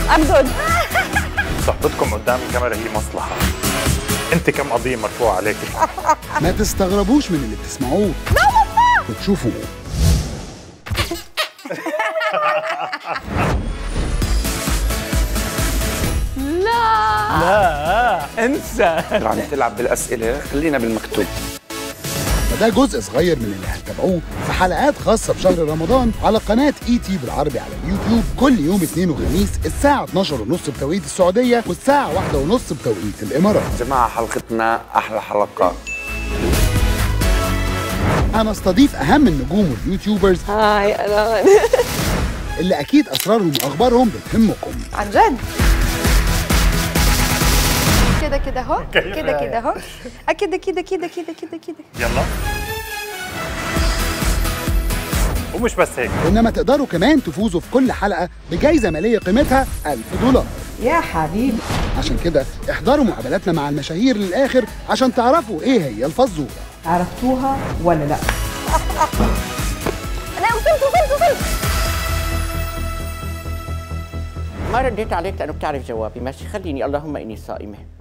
ابدون. صحبتكم قدام الكاميرا هي مصلحة. انت كم قضية مرفوعة عليك؟ ما تستغربوش من اللي بتسمعوه. لا والله. وتشوفوا لا انسى. عم تلعب بالاسئله، خلينا بالمكتوب. فده جزء صغير من اللي هتتابعوه في حلقات خاصة بشهر رمضان على قناة ET بالعربي على اليوتيوب كل يوم اثنين وخميس الساعة 12:30 بتوقيت السعودية والساعة 1:30 بتوقيت الإمارات. جماعه حلقتنا احلى حلقات. أنا استضيف أهم النجوم واليوتيوبرز هاي انا اللي أكيد أسرارهم وأخبارهم بتهمكم. عن جد. كده كده اهو، كده كده اهو، كده كده كده كده كده كده. يلا. ومش بس هيك، إنما تقدروا كمان تفوزوا في كل حلقة بجائزة مالية قيمتها $1000. يا حبيبي. عشان كده احضروا مقابلاتنا مع المشاهير للآخر عشان تعرفوا إيه هي الفزورة. عرفتوها ولا لا؟ انا وصلت. ما رديت عليك لأنه بتعرف جوابي، ماشي خليني اللهم إني صائمة.